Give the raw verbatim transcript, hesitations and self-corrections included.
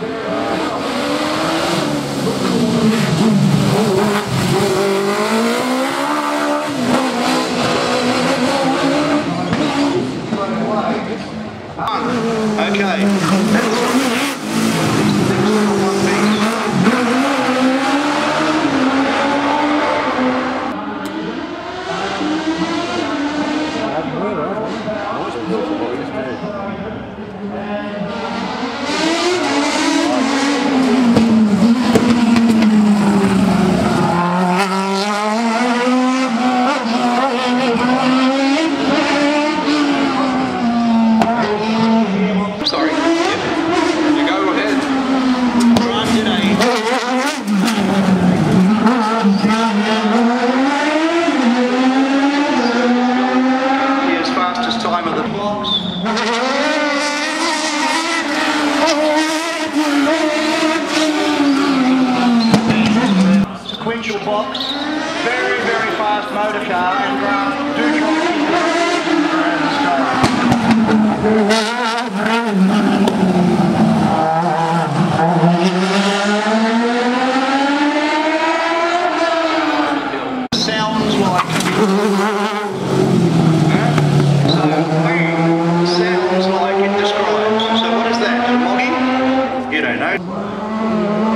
Sequential box, very, very fast motor car, and uh, do sounds like sounds like it describes. So what is that? Logging? You don't know.